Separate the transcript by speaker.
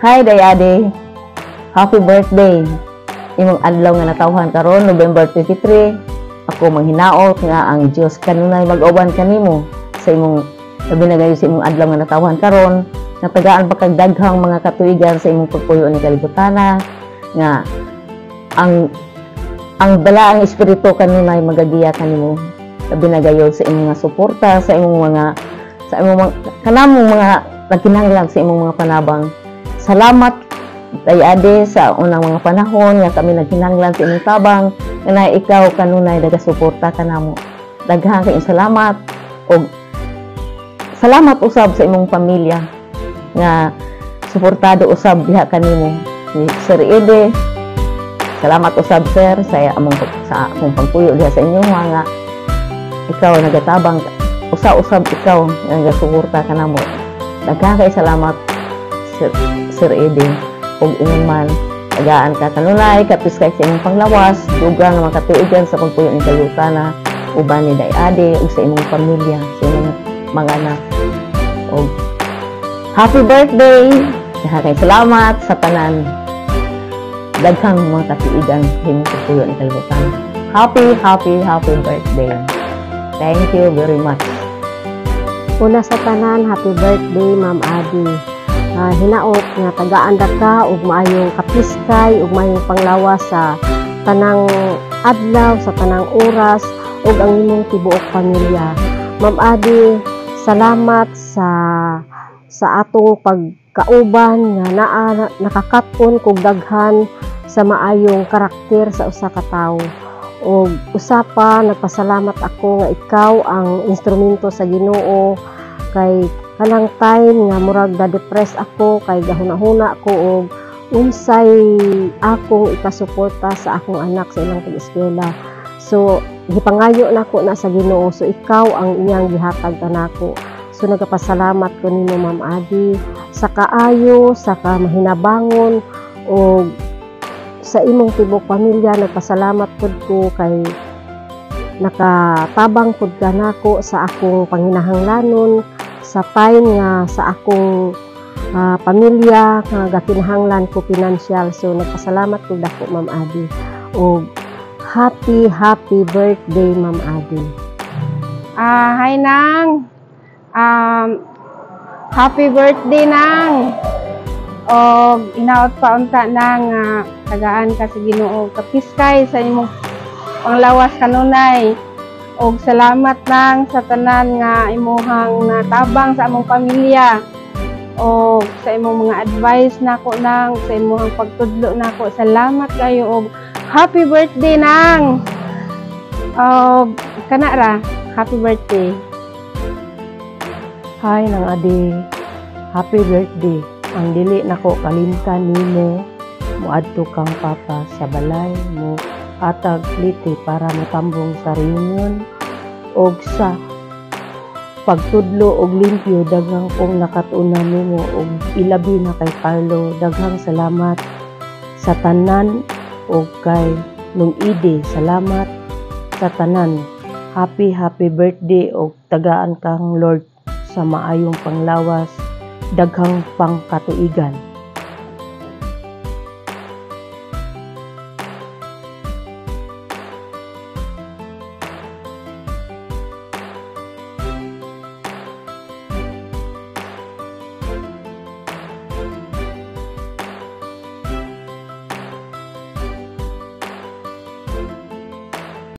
Speaker 1: Hi Dayade, happy birthday. Imong adlaw nga natawhan karon November 23. Ako manghinaot nga ang Dios kanunay mag-uban kanimo sa imong labi na gayo sa imong adlaw nga natawhan karon. Natagaan pa kag daghang mga katuigan sa imong pagpuyo ni kalibutana nga ang balaang espiritu kanunay magagiya kanimo. Labi na gayo sa imong mga suporta sa imong kanamong mga nagkinahanglan sa imong mga panabang. Salamat Dayade sa unang mga panahon nga kami nagkinahanglan sa imong tabang nga ikaw kanunay nagasuporta kanamo. Daghang kay salamat og salamat usab sa imong pamilya nga suportado usab diha kanimo ni Sir Ede. Salamat usab sir sa akong pagpuyo diha sa inyo nga ikaw nagatabang usab ikaw nga nagasuporta kanamo. Daghang kay salamat Sir Ede ug ingon man tagaan ka kanunay kapis kay sa imong panglawas dugang nga makatuigan sa pagpuyo ni kalibutana uban ni Dayade ug sa imong pamilya sa imong mga anak. Og happy birthday! Kay salamat sa tanan daghang mga katuigan sa imong pagpuyo ni kalibutana. Happy birthday! Thank you very much.
Speaker 2: Una sa tanan, happy birthday Ma'am Adi. Hinaot nga tagaan ka ug maayong kapiskay ug maayong panglawas sa tanang adlaw, sa tanang oras ug ang imong tibuok pamilya. Ma'am Adi, salamat sa atong pagkauban nga nakakatpon kog daghan sa maayong karakter sa usa ka tawo. Ug usapa nagpasalamat ako nga ikaw ang instrumento sa Ginoo kay kanang time nga murag na-depress ako kay gahuna-huna ko og unsay akong ipasuporta sa akong anak sa ilang pag-eskwela. So gipangayo nako na sa Ginoo, so ikaw ang iyang gihatag kanako. So nagapasalamat ko nimo Ma'am Adi sa kaayo, sa kamahinabangon og sa imong tibok pamilya. Nagpasalamat pud ko kay nakatabang pud ka nako sa akong panginahanglanon sa time nga sa akong pamilya nga gakinahanglan ko financial. So nagpasalamat ko dako Ma'am Adi og happy birthday Ma'am Adi.
Speaker 3: Hi Nang, happy birthday Nang. Og inaot pa unta Nang tagaan ka sa Ginoo kapiskay sa imong panglawas kanunay. Og salamat lang sa tanan nga imuhang natabang sa among pamilya o sa imong mga advice nako Nang, sa imong pagtudlo nako. Salamat kayo og happy birthday Nang. Kana ra, happy birthday.
Speaker 4: Hi Nang Adi, happy birthday. Ang dili nako kalimtan nimo moadto kang papa sa balay mo atag liti para matambong sa reunion og sa pagtudlo og limpyo. Daghang kong nakatunan nimo og ilabi na kay Carlo. Daghang salamat sa tanan og kay Nung Ide. Salamat sa tanan. Happy birthday og tagaan kang Lord sa maayong panglawas. Daghang pangkatuigan.